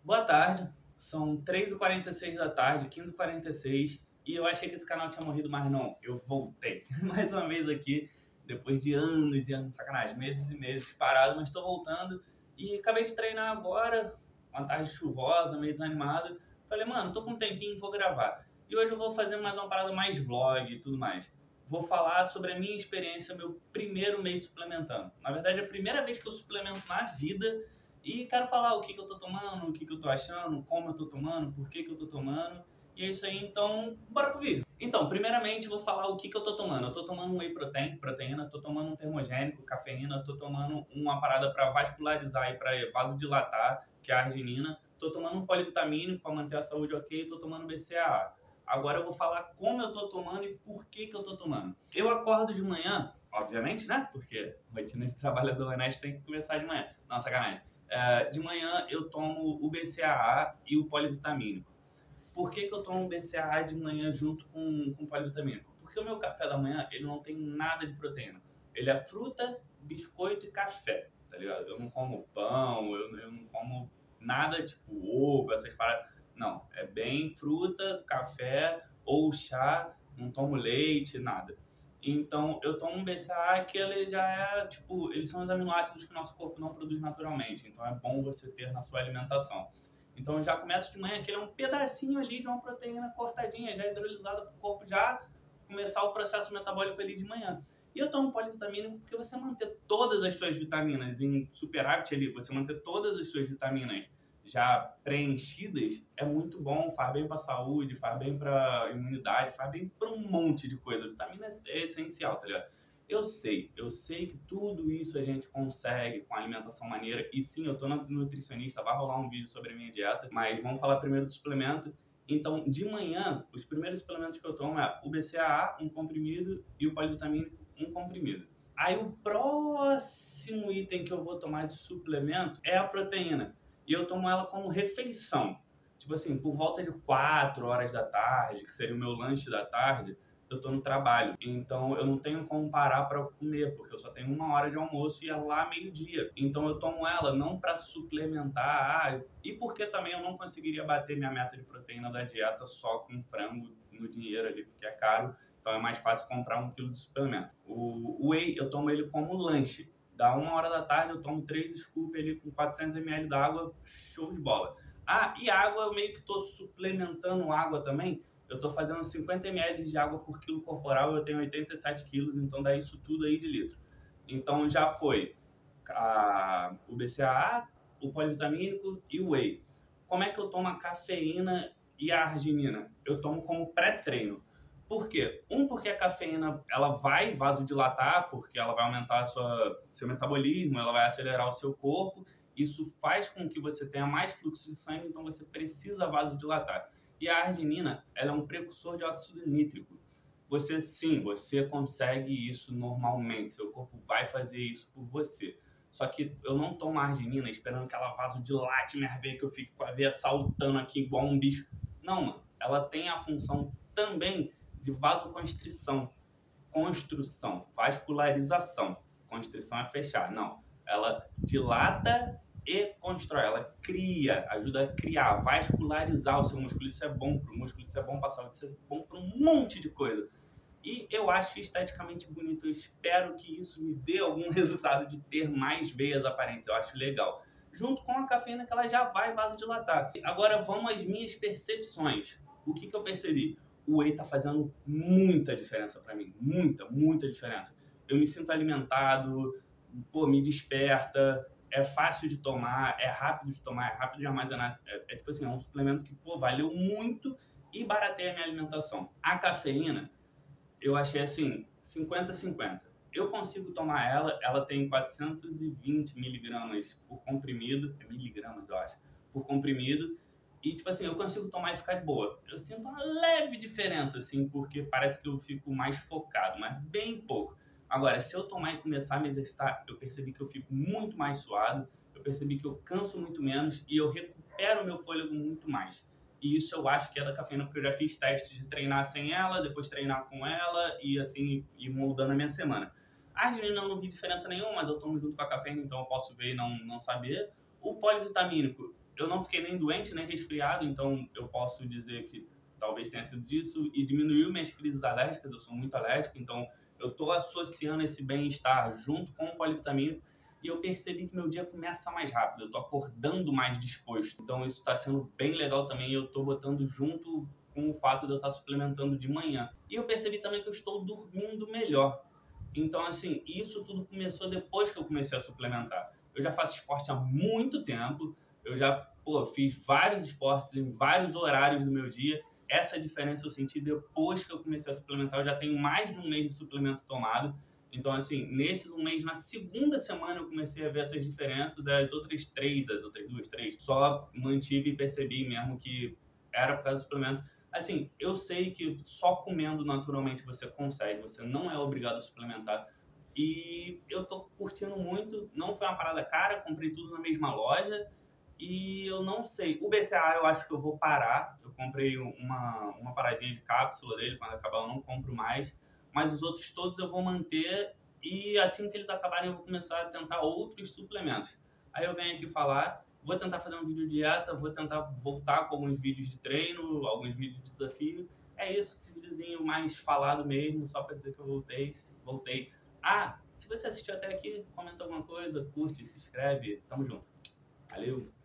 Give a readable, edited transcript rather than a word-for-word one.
Boa tarde, são 3h46 da tarde, 15h46, e eu achei que esse canal tinha morrido, mas não, eu voltei. Mais uma vez aqui, depois de anos e anos, sacanagem, meses e meses parado, mas estou voltando e acabei de treinar agora, uma tarde chuvosa, meio desanimado. Falei, mano, tô com um tempinho, vou gravar. E hoje eu vou fazer mais uma parada mais vlog e tudo mais. Vou falar sobre a minha experiência, meu primeiro mês suplementando. Na verdade, é a primeira vez que eu suplemento na vida e quero falar o que eu tô tomando, o que eu tô achando, como eu tô tomando, por que eu tô tomando. E é isso aí, então, bora pro vídeo. Então, primeiramente, vou falar o que eu tô tomando. Eu tô tomando um whey proteína, tô tomando um termogênico, cafeína, tô tomando uma parada para vascularizar e para vasodilatar, que é a arginina. Tô tomando um polivitamínico para manter a saúde ok, tô tomando BCAA. Agora eu vou falar como eu tô tomando e por que eu tô tomando. Eu acordo de manhã, obviamente, né? Porque rotina de trabalhador honesto tem que começar de manhã. Não, sacanagem. De manhã eu tomo o BCAA e o polivitamínico. Por que eu tomo o BCAA de manhã junto com o polivitamínico? Porque o meu café da manhã ele não tem nada de proteína. Ele é fruta, biscoito e café, tá ligado? Eu não como pão, eu não como nada tipo ovo, essas paradas. Não, é bem fruta, café ou chá, não tomo leite, nada. Então, eu tomo um BCAA que ele já é, tipo, eles são os aminoácidos que o nosso corpo não produz naturalmente. Então, é bom você ter na sua alimentação. Então, eu já começo de manhã, que ele é um pedacinho ali de uma proteína cortadinha, já hidrolisada para o corpo já começar o processo metabólico ali de manhã. E eu tomo polivitamínico porque você manter todas as suas vitaminas em superávit ali, você manter todas as suas vitaminas já preenchidas, é muito bom, faz bem para a saúde, faz bem para a imunidade, faz bem para um monte de coisa. Vitamina é essencial, tá ligado? Eu sei que tudo isso a gente consegue com alimentação maneira. E sim, eu tô nutricionista, vai rolar um vídeo sobre a minha dieta, mas vamos falar primeiro do suplemento. Então, de manhã, os primeiros suplementos que eu tomo é o BCAA, um comprimido, e o polivitamínico, um comprimido. Aí o próximo item que eu vou tomar de suplemento é a proteína. E eu tomo ela como refeição. Tipo assim, por volta de 4 horas da tarde, que seria o meu lanche da tarde, eu tô no trabalho. Então eu não tenho como parar para comer, porque eu só tenho 1 hora de almoço e é lá meio-dia. Então eu tomo ela não para suplementar, e porque também eu não conseguiria bater minha meta de proteína da dieta só com frango no dinheiro ali, porque é caro. Então é mais fácil comprar 1 quilo de suplemento. O whey eu tomo ele como lanche. Da 1 hora da tarde eu tomo 3 scoops ali com 400 ml d'água, show de bola. Ah, e água, eu meio que estou suplementando água também. Eu estou fazendo 50 ml de água por quilo corporal, eu tenho 87 quilos, então dá isso tudo aí de litro. Então já foi o BCAA, o polivitamínico e o whey. Como é que eu tomo a cafeína e a arginina? Eu tomo como pré-treino. Por quê? Porque a cafeína ela vai vasodilatar, porque ela vai aumentar seu metabolismo, ela vai acelerar o seu corpo. Isso faz com que você tenha mais fluxo de sangue, então você precisa vasodilatar. E a arginina, ela é um precursor de óxido nítrico. Você consegue isso normalmente, seu corpo vai fazer isso por você. Só que eu não tomo arginina esperando que ela vasodilate minha veia, que eu fique com a veia saltando aqui igual um bicho. Não, mano. Ela tem a função também de vasoconstrição, construção, vascularização. Constrição é fechar. Não. Ela dilata e constrói. Ela cria, ajuda a criar, vascularizar o seu músculo. Isso é bom para o músculo, isso é bom para a saúde, isso é bom para um monte de coisa. E eu acho esteticamente bonito. Eu espero que isso me dê algum resultado de ter mais veias aparentes. Eu acho legal. Junto com a cafeína, que ela já vai vasodilatar. Agora vamos às minhas percepções. O que eu percebi? O whey tá fazendo muita diferença para mim. Muita diferença. Eu me sinto alimentado, pô, me desperta, é fácil de tomar, é rápido de tomar, é rápido de armazenar. É tipo assim, é um suplemento que, pô, valeu muito e barateia a minha alimentação. A cafeína, eu achei assim, 50-50. Eu consigo tomar ela tem 420 miligramas por comprimido, é miligramas eu acho, por comprimido, e tipo assim, eu consigo tomar e ficar de boa. Eu sinto uma leve diferença, assim, porque parece que eu fico mais focado, mas bem pouco. Agora, se eu tomar e começar a me exercitar, eu percebi que eu fico muito mais suado, eu percebi que eu canso muito menos e eu recupero o meu fôlego muito mais. E isso eu acho que é da cafeína, porque eu já fiz testes de treinar sem ela, depois treinar com ela e assim, ir moldando a minha semana. A arginina eu não vi diferença nenhuma, mas eu tomo junto com a cafeína, então eu posso ver e não saber. O polivitamínico, eu não fiquei nem doente, nem resfriado, então eu posso dizer que talvez tenha sido disso, e diminuiu minhas crises alérgicas, eu sou muito alérgico, então eu estou associando esse bem-estar junto com o polivitamínico, e eu percebi que meu dia começa mais rápido, eu estou acordando mais disposto. Então isso está sendo bem legal também, e eu estou botando junto com o fato de eu estar suplementando de manhã. E eu percebi também que eu estou dormindo melhor. Então, assim, isso tudo começou depois que eu comecei a suplementar. Eu já faço esporte há muito tempo, eu já fiz vários esportes em vários horários do meu dia. Essa diferença eu senti depois que eu comecei a suplementar. Eu já tenho mais de um mês de suplemento tomado. Então, assim, nesse um mês, na segunda semana eu comecei a ver essas diferenças. As outras duas, três, só mantive e percebi mesmo que era por causa do suplemento. Assim, eu sei que só comendo naturalmente você consegue, você não é obrigado a suplementar. E eu tô curtindo muito, não foi uma parada cara, comprei tudo na mesma loja. E eu não sei, o BCA eu acho que eu vou parar. Eu comprei uma paradinha de cápsula dele, quando acabar eu não compro mais. Mas os outros todos eu vou manter e assim que eles acabarem eu vou começar a tentar outros suplementos. Aí eu venho aqui falar, vou tentar fazer um vídeo de dieta, vou tentar voltar com alguns vídeos de treino, alguns vídeos de desafio. É isso, um videozinho mais falado mesmo, só para dizer que eu voltei. Ah, se você assistiu até aqui, comenta alguma coisa, curte, se inscreve, tamo junto. Valeu!